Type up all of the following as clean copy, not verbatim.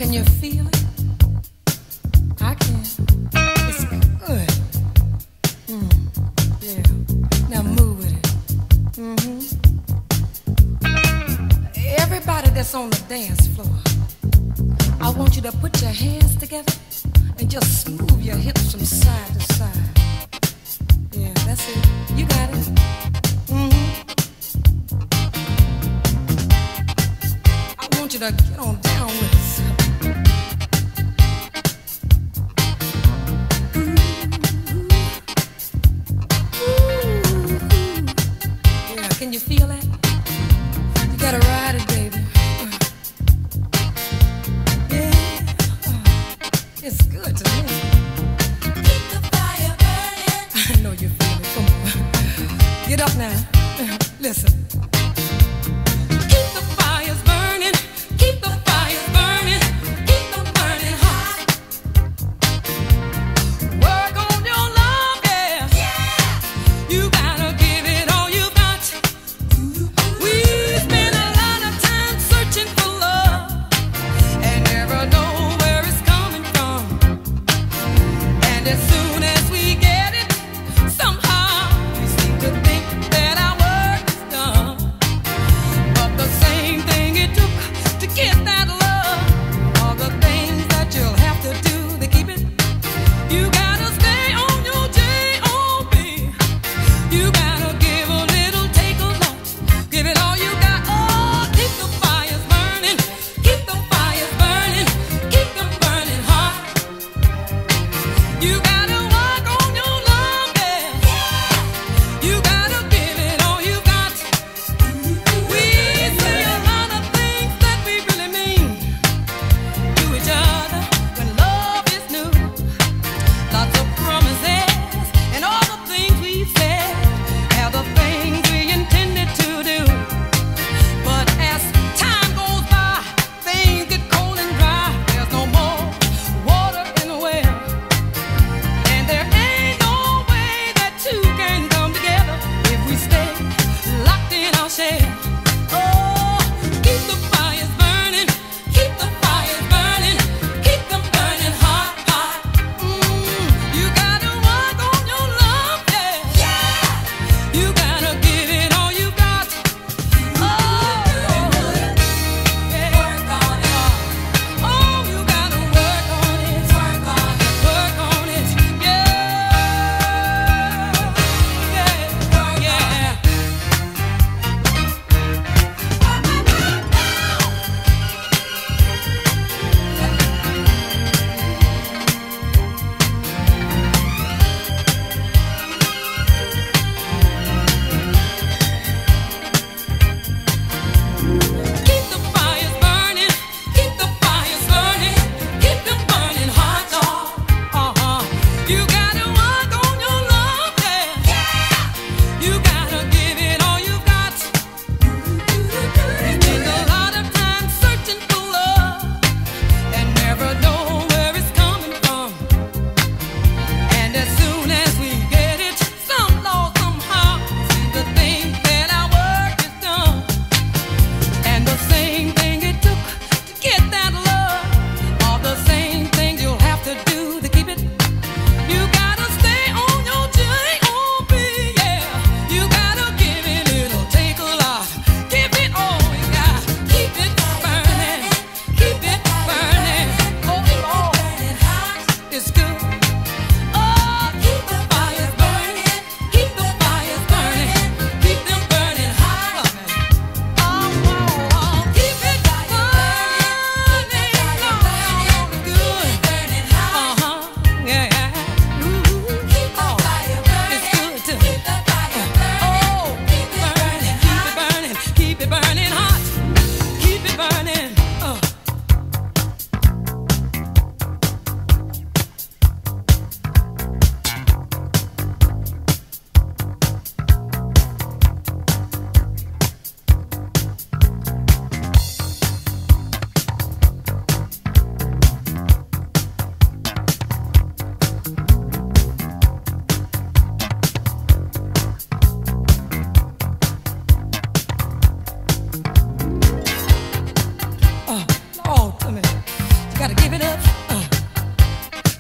Can you feel it? I can. It's good. Yeah. Now move with it. Everybody that's on the dance floor, I want you to put your hands together and just move your hips from side to side. Yeah, that's it. You got it. I want you to get on down with us. Yeah, can you feel that? You gotta ride it, baby. Yeah, it's good to me. Keep the fire burning. I know you feel it. Come on, get up now. Listen. Keep the fires burning. Keep the fires burning. Keep them burning hot. Work on your love, yeah. You gotta give it all you got. We spend a lot of time searching for love and never know where it's coming from.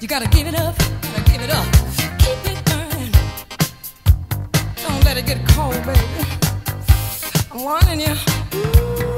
You gotta give it up, gotta give it up. Keep it burning. Don't let it get cold, baby. I'm warning you. Ooh.